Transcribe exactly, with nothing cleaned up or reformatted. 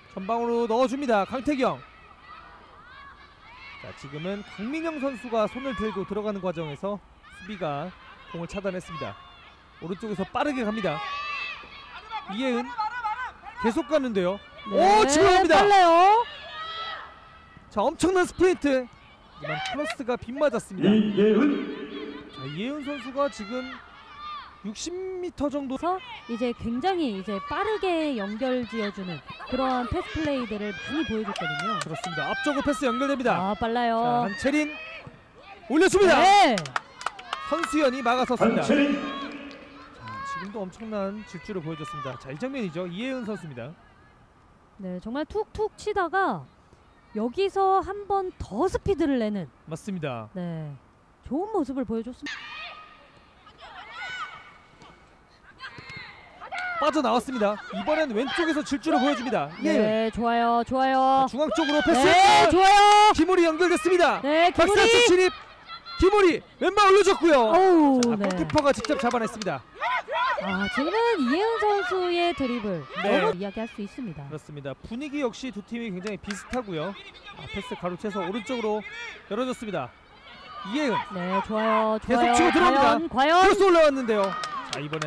전방으로 넣어줍니다. 강태경. 자, 지금은 강민영 선수가 손을 들고 들어가는 과정에서 수비가 공을 차단했습니다. 오른쪽에서 빠르게 갑니다. 이예은 계속 가는데요. 네, 오, 지금 갑니다. 빨라요. 자, 엄청난 스프린트. 하지만 플러스가 빗맞았습니다. 이예은. 자, 이예은 선수가 지금 육십 미터 정도. 그래서 이제 굉장히 이제 빠르게 연결 지어주는 그런 패스 플레이들을 많이 보여줬거든요. 그렇습니다. 앞쪽으로 패스 연결됩니다. 아, 빨라요. 자, 한채린 올려줍니다. 네. 선수연이 막아섰습니다. 한채린. 자, 지금도 엄청난 질주를 보여줬습니다. 자, 이 장면이죠. 이예은 선수입니다. 네, 정말 툭툭 치다가 여기서 한 번 더 스피드를 내는, 맞습니다. 네, 좋은 모습을 보여줬습니다. 빠져나왔습니다. 이번엔 왼쪽에서 질주를 보여줍니다. 이예은. 네, 좋아요, 좋아요. 자, 중앙 쪽으로 패스. 네, 좋아요. 김우리 연결됐습니다. 네, 박스 안쪽 김우리. 진입. 김우리 왼발 올려줬고요. 어우, 자, 네. 골키퍼가 직접 잡아냈습니다. 아, 지금은 이예은 선수의 드리블 네. 너무 이야기할 수 있습니다. 그렇습니다. 분위기 역시 두 팀이 굉장히 비슷하고요. 아, 패스 가로채서 오른쪽으로 열어줬습니다. 이예은 네, 좋아요, 좋아요. 계속 치고 들어옵니다. 과연, 과연. 크로스 올라왔는데요. 자, 이번에